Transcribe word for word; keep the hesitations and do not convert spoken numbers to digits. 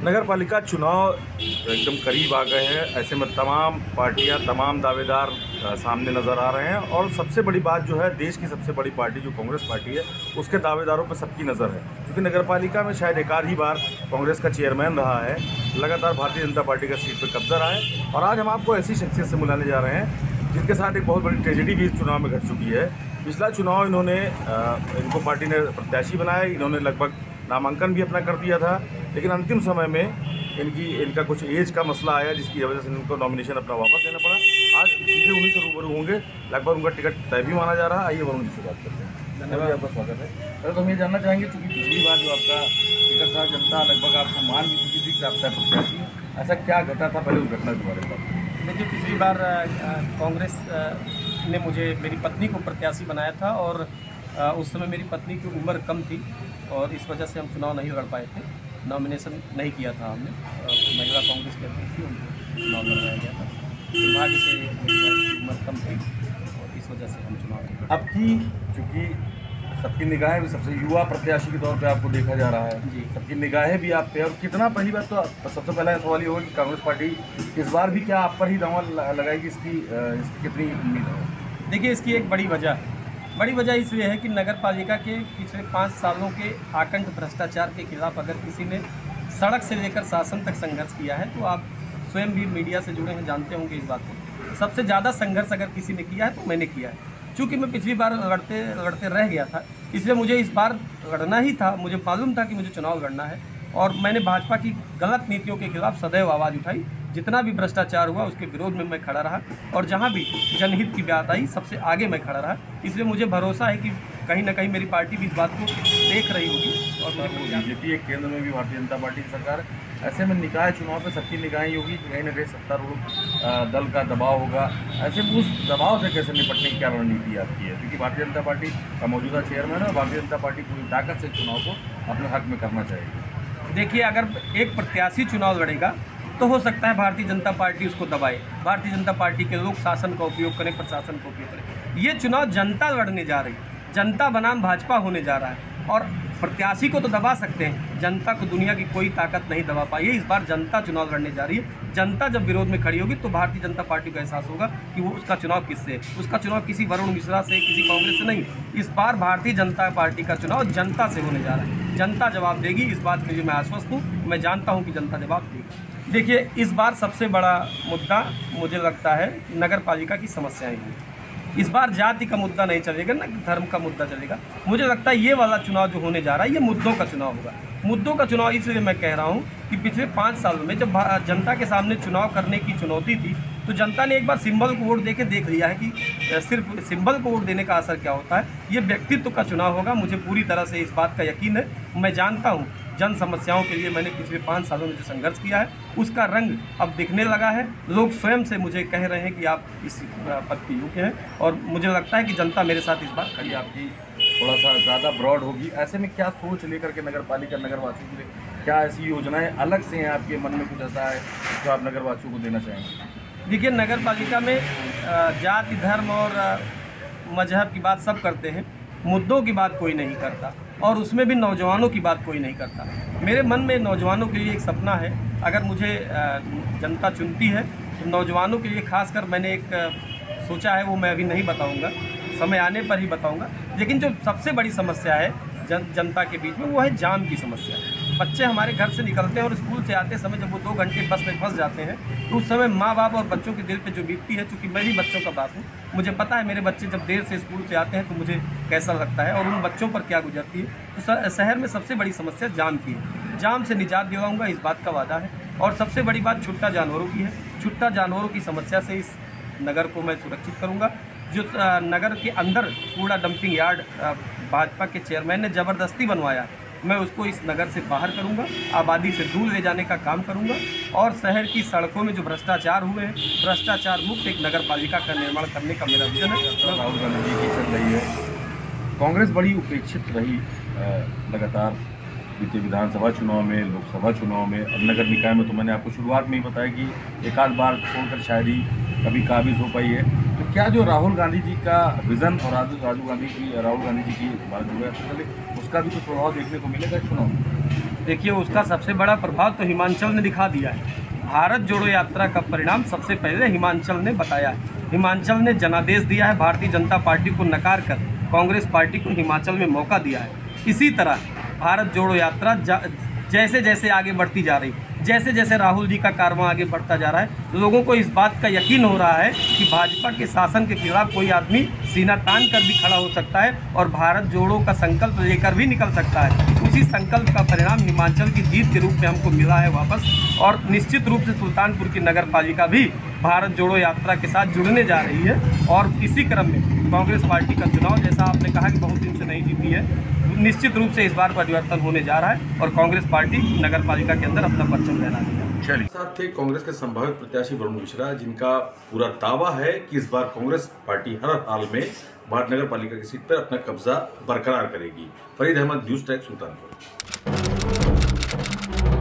नगर पालिका चुनाव एकदम करीब आ गए हैं। ऐसे में तमाम पार्टियां, तमाम दावेदार सामने नज़र आ रहे हैं और सबसे बड़ी बात जो है, देश की सबसे बड़ी पार्टी जो कांग्रेस पार्टी है, उसके दावेदारों पर सबकी नज़र है, क्योंकि नगर पालिका में शायद एक आध ही बार कांग्रेस का चेयरमैन रहा है, लगातार भारतीय जनता पार्टी का सीट पर कब्जा रहा है। और आज हम आपको ऐसी शख्सियत से मिलाने जा रहे हैं जिनके साथ एक बहुत बड़ी ट्रेजेडी भी इस चुनाव में घट चुकी है। पिछला चुनाव इन्होंने इनको पार्टी ने प्रत्याशी बनाया, इन्होंने लगभग नामांकन भी अपना कर दिया था, लेकिन अंतिम समय में इनकी इनका कुछ एज का मसला आया, जिसकी वजह से इनको नॉमिनेशन अपना वापस लेना पड़ा। आज सीधे उन्हीं से रूबरू होंगे, लगभग उनका टिकट तय भी माना जा रहा है। आइए वरुण जी से बात करते हैं। धन्यवाद, आपका स्वागत है। पहले तो हम ये जानना चाहेंगे, चूँकि पिछली बार जो आपका टिकट था, जनता लगभग आपको मान भी चुकी थी कि आप तय प्रत्याशी, ऐसा क्या घटा था पहले उस घटना के बारे में? देखिए, पिछली बार कांग्रेस ने मुझे मेरी पत्नी को प्रत्याशी बनाया था और उस समय मेरी पत्नी की उम्र कम थी और इस वजह से हम चुनाव नहीं लड़ पाए थे, नॉमिनेशन नहीं किया था हमने। महिला कांग्रेस की अध्यक्ष थी, उनको चुनाव लड़वाया गया था। दुर्भाग्य से मेरी उम्र कम थी और इस वजह से हम चुनाव नहीं लड़ पाए। अब की चूँकि सबकी निगाहें भी सबसे युवा प्रत्याशी के तौर पे आपको देखा जा रहा है जी, सबकी निगाहें भी आप पे, और कितना पहली बात तो सबसे पहला सवाल ये होगा कि कांग्रेस पार्टी इस बार भी क्या आप पर ही दांव लगाएगी? इसकी इसकी कितनी उम्मीद है? देखिए, इसकी एक बड़ी वजह है बड़ी वजह इसलिए है कि नगर पालिका के पिछले पाँच सालों के आकंठ भ्रष्टाचार के खिलाफ अगर किसी ने सड़क से लेकर शासन तक संघर्ष किया है, तो आप स्वयं भी मीडिया से जुड़े हैं, जानते होंगे इस बात को। सबसे ज़्यादा संघर्ष अगर किसी ने किया है तो मैंने किया है। चूँकि मैं पिछली बार लड़ते लड़ते रह गया था, इसलिए मुझे इस बार लड़ना ही था। मुझे मालूम था कि मुझे चुनाव लड़ना है और मैंने भाजपा की गलत नीतियों के खिलाफ सदैव आवाज़ उठाई। जितना भी भ्रष्टाचार हुआ उसके विरोध में मैं खड़ा रहा और जहां भी जनहित की बात आई सबसे आगे मैं खड़ा रहा। इसलिए मुझे भरोसा है कि कहीं ना कहीं मेरी पार्टी भी इस बात को देख रही होगी। और बीजेपी एक केंद्र में भी भारतीय जनता पार्टी की सरकार है, ऐसे में निकाय चुनाव पे सबकी निगाहें होगी कि कहीं ना कहीं सत्तारूढ़ दल का दबाव होगा। ऐसे में उस दबाव से कैसे निपटने की क्या रणनीति आपकी है? क्योंकि भारतीय जनता पार्टी का मौजूदा चेयरमैन है और भारतीय जनता पार्टी पूरी ताकत से चुनाव को अपने हक में करना चाहेगी। देखिए, अगर एक प्रत्याशी चुनाव लड़ेगा तो हो सकता है भारतीय जनता पार्टी उसको दबाए, भारतीय जनता पार्टी के लोग शासन का उपयोग करें, प्रशासन का उपयोग करें। ये चुनाव जनता लड़ने जा रही है, जनता बनाम भाजपा होने जा रहा है और प्रत्याशी को तो दबा सकते हैं, जनता को दुनिया की कोई ताकत नहीं दबा पाई है। इस बार जनता चुनाव लड़ने जा रही है। जनता जब विरोध में खड़ी होगी तो भारतीय जनता पार्टी को एहसास होगा कि वो उसका चुनाव किससे है। उसका चुनाव किसी वरुण मिश्रा से, किसी कांग्रेस से नहीं। इस बार भारतीय जनता पार्टी का चुनाव जनता से होने जा रहा है। जनता जवाब देगी, इस बात के लिए मैं आश्वस्त हूँ। मैं जानता हूँ कि जनता जवाब देगी। देखिए, इस बार सबसे बड़ा मुद्दा मुझे लगता है नगर पालिका की समस्याएं हैं। इस बार जाति का मुद्दा नहीं चलेगा, न धर्म का मुद्दा चलेगा। मुझे लगता है ये वाला चुनाव जो होने जा रहा है ये मुद्दों का चुनाव होगा। मुद्दों का चुनाव इसलिए मैं कह रहा हूँ कि पिछले पाँच सालों में जब जनता के सामने चुनाव करने की चुनौती थी, तो जनता ने एक बार सिंबल को वोट दे के देख लिया है कि सिर्फ सिंबल को वोट देने का असर क्या होता है। ये व्यक्तित्व का चुनाव होगा। मुझे पूरी तरह से इस बात का यकीन है। मैं जानता हूँ जन समस्याओं के लिए मैंने पिछले पाँच सालों में जो संघर्ष किया है उसका रंग अब दिखने लगा है। लोग स्वयं से मुझे कह रहे हैं कि आप इस पद के योग्य हैं और मुझे लगता है कि जनता मेरे साथ इस बार खड़ी। आपकी थोड़ा सा ज़्यादा ब्रॉड होगी। ऐसे में क्या सोच लेकर के नगर पालिका नगरवासियों के लिए क्या ऐसी योजनाएँ अलग से हैं आपके मन में? कुछ ऐसा है जो आप नगरवासियों को देना चाहेंगे? देखिए, नगर पालिका में जाति, धर्म और मजहब की बात सब करते हैं, मुद्दों की बात कोई नहीं करता और उसमें भी नौजवानों की बात कोई नहीं करता। मेरे मन में नौजवानों के लिए एक सपना है। अगर मुझे जनता चुनती है तो नौजवानों के लिए खासकर मैंने एक सोचा है, वो मैं अभी नहीं बताऊंगा, समय आने पर ही बताऊंगा। लेकिन जो सबसे बड़ी समस्या है जन जनता के बीच में वो है जाम की समस्या। बच्चे हमारे घर से निकलते हैं और स्कूल से आते समय जब वो दो घंटे बस में फंस जाते हैं तो उस समय माँ बाप और बच्चों के दिल पे जो बीतती है, चूँकि मैं भी बच्चों का बाप हूँ, मुझे पता है मेरे बच्चे जब देर से स्कूल से आते हैं तो मुझे कैसा लगता है और उन बच्चों पर क्या गुजरती है। तो शहर में सबसे बड़ी समस्या जाम की है। जाम से निजात दिलाऊंगा, इस बात का वादा है। और सबसे बड़ी बात छुट्टा जानवरों की है। छुट्टा जानवरों की समस्या से इस नगर को मैं सुरक्षित करूँगा। जो नगर के अंदर कूड़ा डंपिंग यार्ड भाजपा के चेयरमैन ने ज़बरदस्ती बनवाया, मैं उसको इस नगर से बाहर करूंगा, आबादी से दूर ले जाने का काम करूंगा और शहर की सड़कों में जो भ्रष्टाचार हुए हैं, भ्रष्टाचार मुक्त एक नगर पालिका का निर्माण करने का मेरा विजन है। राहुल गांधी जी की चल रही है। कांग्रेस बड़ी उपेक्षित रही लगातार बीते विधानसभा चुनाव में, लोकसभा चुनाव में, अब नगर निकाय में। तो मैंने आपको शुरुआत में ही बताया कि एक आध बार छोड़कर शायद ही कभी काबिज हो पाई है। तो क्या जो राहुल गांधी जी का विज़न और राजू राजू गांधी की राहुल गांधी जी की बात जो है उसका भी कुछ प्रभाव देखने को मिलेगा चुनाव में? देखिए उसका सबसे बड़ा प्रभाव तो हिमाचल ने दिखा दिया है। भारत जोड़ो यात्रा का परिणाम सबसे पहले हिमाचल ने बताया है। हिमाचल ने जनादेश दिया है, भारतीय जनता पार्टी को नकार कर कांग्रेस पार्टी को हिमाचल में मौका दिया है। इसी तरह भारत जोड़ो यात्रा जैसे जैसे आगे बढ़ती जा रही, जैसे जैसे राहुल जी का कारवां आगे बढ़ता जा रहा है, लोगों को इस बात का यकीन हो रहा है कि भाजपा के शासन के खिलाफ कोई आदमी सीना तान कर भी खड़ा हो सकता है और भारत जोड़ो का संकल्प लेकर भी निकल सकता है। उसी संकल्प का परिणाम हिमाचल की जीत के रूप में हमको मिला है वापस, और निश्चित रूप से सुल्तानपुर की नगर पालिका भी भारत जोड़ो यात्रा के साथ जुड़ने जा रही है। और इसी क्रम में कांग्रेस पार्टी का चुनाव, जैसा आपने कहा कि बहुत दिन से नहीं जीती है, निश्चित रूप से इस बार परिवर्तन होने जा रहा है और कांग्रेस पार्टी नगर पालिका के अंदर अपना परचम लहरा देगा। चलिए, साथ थे कांग्रेस के संभावित प्रत्याशी वरुण मिश्रा, जिनका पूरा दावा है कि इस बार कांग्रेस पार्टी हर हाल में भारत नगर पालिका की सीट पर अपना कब्जा बरकरार करेगी। Farid Ahmed, news time, Sultanpur.